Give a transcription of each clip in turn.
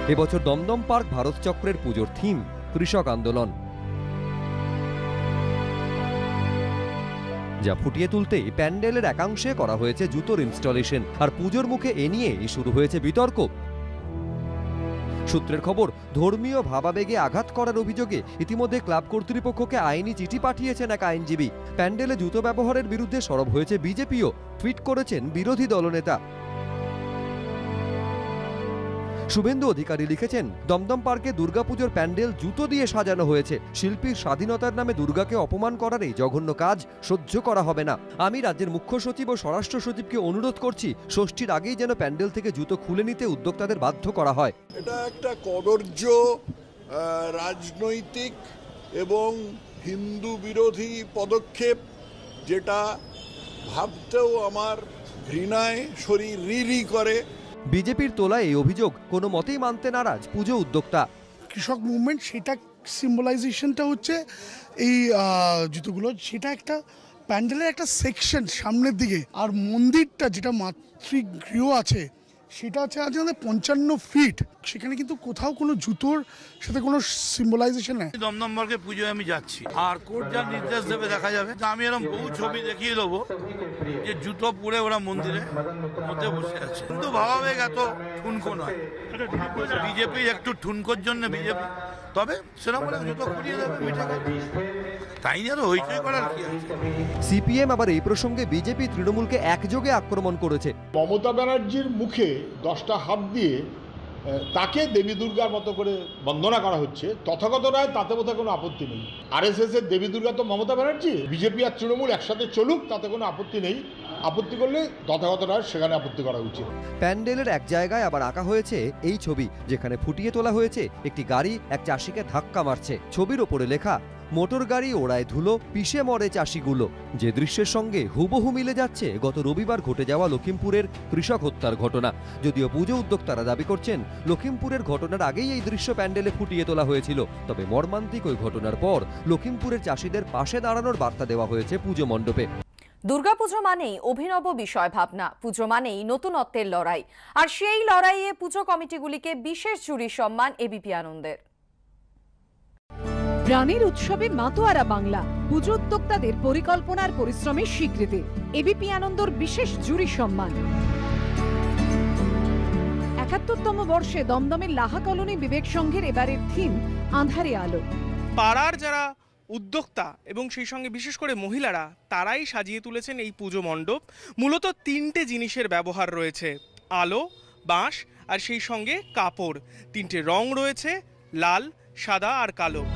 এবছর দমদম পার্ক ভারত চক্রের পুজোর থিম কৃষক আন্দোলন, যা ফুটিয়ে তুলতে প্যান্ডেলের একাংশে করা হয়েছে জুতোর ইনস্টলেশন। আর পুজোর মুখে এ নিয়ে শুরু হয়েছে বিতর্ক। সূত্রের খবর, ধর্মীয় ভাবাবেগে আঘাত করার অভিযোগে ইতিমধ্যে ক্লাব কর্তৃপক্ষকে আইনি চিঠি পাঠিয়েছেন এক আইনজীবী। প্যান্ডেলে জুতো ব্যবহারের বিরুদ্ধে সরব হয়েছে বিজেপিও, টুইট করেছেন বিরোধী দলনেতা। শুভেন্দু অধিকারী লিখেছেন, দমদম পার্কে দুর্গাপুজোর প্যান্ডেল জুতো দিয়ে সাজানো হয়েছে। শিল্পীর স্বাধীনতার নামে দুর্গাকে অপমান করার এই জঘন্য কাজ সহ্য করা হবে না। আমি রাজ্যের মুখ্য সচিব ও স্বরাষ্ট্র সচিবকে অনুরোধ করছি, ষষ্ঠীর আগেই যেন প্যান্ডেল থেকে জুতো খুলে নিতে উদ্যোক্তাদের বাধ্য করা হয়। এটা একটা কদর্য রাজনৈতিক এবং হিন্দু বিরোধী পদক্ষেপ, যেটা ভাবতেও আমার ঘৃণায় শরীর রি করে। বিজেপির তোলা এই অভিযোগ কোনো মতেই মানতে নারাজ পুজো উদ্যোক্তা। কৃষক মুভমেন্ট, সেটা সিম্বলাইজেশনটা হচ্ছে এই জুতোগুলো, সেটা একটা প্যান্ডেলের একটা সেকশন সামনের দিকে। আর মন্দিরটা যেটা মাতৃগৃহ আছে, সেটা আছে আজ 55 ফিট। সেখানে কিন্তু কোথাও কোনো জুতোর সাথে কোনো সিম্বলাইজেশন নেই। দমদম পার্কে পুজোয় আমি যাচ্ছি, আর কোর্ট যা নির্দেশ দেবে দেখা যাবে। আমি এরকম বহু ছবি দেখিয়ে দেবো যে জুতো পরে ওরা মন্দিরে মধ্যে বসে আছে। কিন্তু ভাবাবেগ এত ঠুনকো নয়, বিজেপি একটু ঠুনকোর জন্য বিজেপি, তবে সেরকম জুতো খুলিয়ে দেবে মিঠে তাই নিয়ে তো হইচই করার কি আছে। সিপিএম আবার এই প্রসঙ্গে বিজেপি তৃণমূলকে একযোগে আক্রমণ করেছে। মমতা ব্যানার্জির মুখে 10টা হাত দিয়ে তাকে দেবী দুর্গার মতো করে বন্দনা করা হচ্ছে, তথাগত রায়, তাতে বোধহয় কোনো আপত্তি নেই। আরএসএস এর দেবী দুর্গা তো মমতা ব্যানার্জি, বিজেপি আর তৃণমূল একসাথে চলুক, তাতে কোনো আপত্তি নেই। আপত্তি করলে তথাগত রায় সেখানে আপত্তি করা উচিত। প্যান্ডেলের এক জায়গায় আবার আঁকা হয়েছে এই ছবি, যেখানে ফুটিয়ে তোলা হয়েছে একটি গাড়ি এক চাষিকে ধাক্কা মারছে। ছবির ওপরে লেখা, মোটর গাড়ি ওড়ায় ধুলো, পিষে মরে চাষিগুলো। যে দৃশ্যের সঙ্গে হুবহু মিলে যাচ্ছে গত রবিবার ঘটে যাওয়া লখিমপুরের কৃষক হত্যার ঘটনা। যদিও পুজো উদ্যোক্তারা দাবি করছেন, লখিমপুরের ঘটনার আগেই এই দৃশ্য প্যান্ডেলে ফুটিয়ে তোলা হয়েছিল। তবে মর্মান্তিক ওই ঘটনার পর লখিমপুরের চাষিদের পাশে দাঁড়ানোর বার্তা দেওয়া হয়েছে পুজো মণ্ডপে। দুর্গাপুজো মানেই অভিনব বিষয় ভাবনা, পুজো মানেই নতুনত্বের লড়াই। আর সেই লড়াইয়ে পুজো কমিটিগুলিকে বিশেষ জুরি সম্মান এবিপি আনন্দের। প্রাণের উৎসবে মাতোয়ারা বাংলা, পুজো উদ্যোক্তাদের পরিকল্পনার পরিশ্রমের স্বীকৃতি, এবিপি আনন্দর বিশেষ জুরি সম্মান। ৭১তম বর্ষে দমদমের লাহা কলোনি বিবেক সংঘের এবারের থিম আঁধারে আলো। পাড়ার যারা উদ্যোক্তা এবং সেই সঙ্গে বিশেষ করে মহিলারা, তারাই সাজিয়ে তুলেছেন এই পুজো মণ্ডপ। মূলত 3টে জিনিসের ব্যবহার রয়েছে, আলো, বাঁশ আর সেই সঙ্গে কাপড়। 3টে রং রয়েছে, লাল, সাদা আর কালো।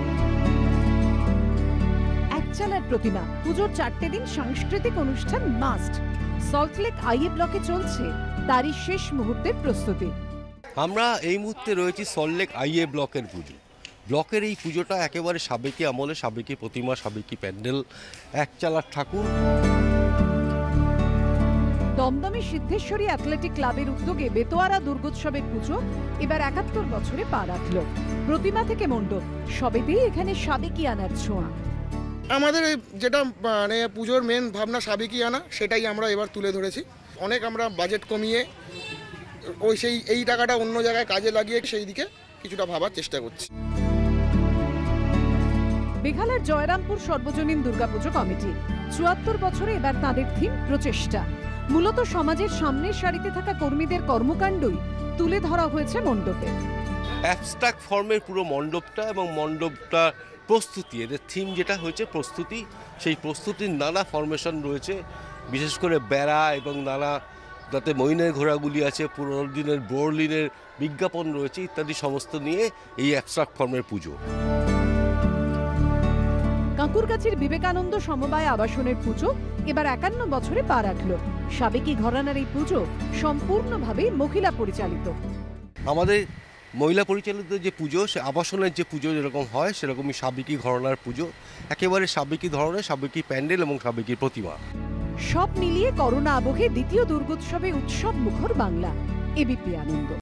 একচালার প্রতিমা, পুজোর 4টে দিন সাংস্কৃতিক অনুষ্ঠান মাস্ট। সল্টলেক আইএ ব্লকে চলছে তারই শেষ মুহূর্তের প্রস্তুতি। আমরা এই মুহূর্তে রয়েছি সল্টলেক আইএ ব্লকের পুজো। ব্লকের এই পুজোটা একেবারে সাবেকি আমলে, সাবেকি প্রতিমা, সাবেকি প্যান্ডেল, একচালার ঠাকুর। দমদমে সিদ্ধেশ্বরী অ্যাথলেটিক ক্লাবের উদ্যোগে বেতোয়ারা দুর্গোৎসবের পুজো এবার ৭১ বছরে পা রাখল। প্রতিমা থেকে মণ্ডপ সবেতেই এখানে সাবেকি আনার ছোঁয়া। আমাদের যেটা মানে পুজোর মেন ভাবনা সাবেকি আনা, সেটাই আমরা এবার তুলে ধরেছি। অনেক আমরা বাজেট কমিয়ে এই টাকাটা অন্য জায়গায় কাজে লাগিয়ে সেই দিকে কিছুটা ভাবার চেষ্টা করছি। বেঘালার জয়রামপুর সর্বজনীন দুর্গাপুজো কমিটি ৭৪ বছরে এবার তাদের থিম প্রচেষ্টা। মূলত সমাজের সামনের সারিতে থাকা কর্মীদের কর্মকাণ্ডই তুলে ধরা হয়েছে মণ্ডপে। অ্যাবস্ট্রাক্ট ফর্মের পুরো মণ্ডপটা এবং মণ্ডপটা প্রস্তুতি, এদের থিম যেটা হয়েছে প্রস্তুতি, সেই প্রস্তুতির নানা ফরমেশন রয়েছে, বিশেষ করে বেড়া এবং নানা যাতে মইনের ঘোড়াগুলি আছে, পুরোনো দিনের বোরলিনের বিজ্ঞাপন রয়েছে ইত্যাদি সমস্ত নিয়ে এই অ্যাবস্ট্রাক্ট ফর্মের পুজো। কাঁকুরগাছির বিবেকানন্দ সমবায় আবাসনের পুজো এবার ৫১ বছরে পা রাখল। সাবেকি ঘরানার এই পুজো সম্পূর্ণভাবে মহিলা পরিচালিত। আমাদের মহিলা পরিচালিত যে পুজো, সে আবাসনের যে পুজো যেরকম হয় সেরকমই সাবেকি ঘরানার পুজো, একেবারে সাবেকি ধরনের, সাবেকি প্যান্ডেল এবং সাবেকি প্রতিমা। সব মিলিয়ে করোনা আবহে দ্বিতীয় দুর্গোৎসবে উৎসব মুখর বাংলা। এবিপি আনন্দ।